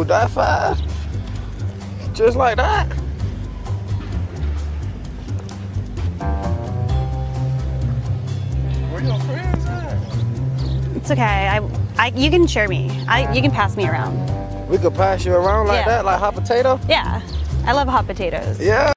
that fast? Just like that? Where your friends at? It's okay. You can share me. You can pass me around. We could pass you around like that, like hot potato? Yeah. I love hot potatoes. Yeah.